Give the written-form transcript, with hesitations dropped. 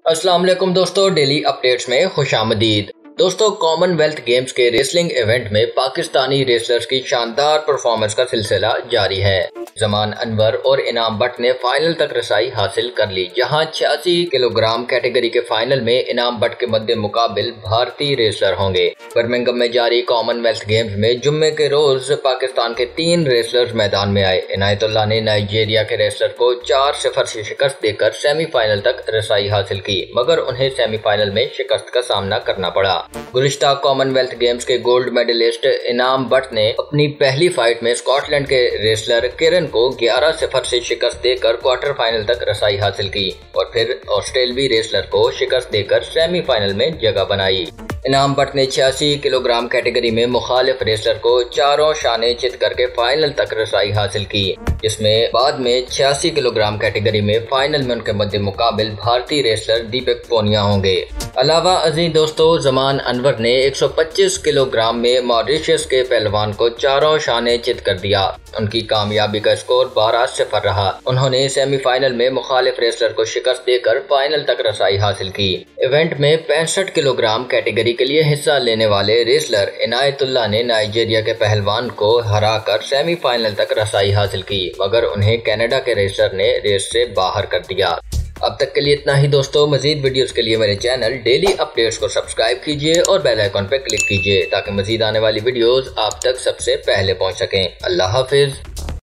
अस्सलाम वालेकुम दोस्तों, डेली अपडेट्स में खुशामदीद। दोस्तों, कॉमनवेल्थ गेम्स के रेसलिंग इवेंट में पाकिस्तानी रेसलर्स की शानदार परफॉर्मेंस का सिलसिला जारी है। जमान अनवर और इनाम भट्ट ने फाइनल तक रसाई हासिल कर ली, जहां 86 किलोग्राम कैटेगरी के फाइनल में इनाम भट्ट के मद्दे मुकाबिल भारतीय रेसलर होंगे। बर्मिंघम में जारी कॉमनवेल्थ गेम्स में जुम्मे के रोज पाकिस्तान के 3 रेसलर्स मैदान में आए। इनायतुल्लाह ने नाइजीरिया के रेसलर को 4-0 से शिकस्त देकर सेमीफाइनल तक रसाई हासिल की, मगर उन्हें सेमीफाइनल में शिकस्त का सामना करना पड़ा। गुज़िश्ता कॉमनवेल्थ गेम्स के गोल्ड मेडलिस्ट इनाम भट्ट ने अपनी पहली फाइट में स्कॉटलैंड के रेसलर किरन को 11-0 से शिकस्त देकर क्वार्टर फाइनल तक रसाई हासिल की और फिर ऑस्ट्रेलवी रेसलर को शिकस्त देकर सेमीफाइनल में जगह बनाई। इनाम भट्ट ने 86 किलोग्राम कैटेगरी में मुखालिफ रेसलर को चारों शाने चित करके फाइनल तक रसाई हासिल की, जिसमें बाद में 86 किलोग्राम कैटेगरी में फाइनल में उनके मध्य मुकाबिल भारतीय रेसलर दीपक पूनिया होंगे। अलावा अजीज दोस्तों, जमान अनवर ने 125 किलोग्राम में मॉरिशस के पहलवान को चारों शाने चित कर दिया। उनकी कामयाबी का स्कोर 12-0 रहा। उन्होंने सेमीफाइनल में मुखालिफ रेसलर को शिकस्त देकर फाइनल तक रसाई हासिल की। इवेंट में 65 किलोग्राम कैटेगरी के लिए हिस्सा लेने वाले रेसलर इनायतुल्लाह ने नाइजीरिया के पहलवान को हराकर सेमीफाइनल तक रसाई हासिल की, मगर उन्हें कनाडा के रेसलर ने रेस से बाहर कर दिया। अब तक के लिए इतना ही दोस्तों। मजीद वीडियोस के लिए मेरे चैनल डेली अपडेट्स को सब्सक्राइब कीजिए और बेल आइकॉन पर क्लिक कीजिए ताकि मजीद आने वाली वीडियोस आप तक सबसे पहले पहुंच सकें। अल्लाह हाफिज।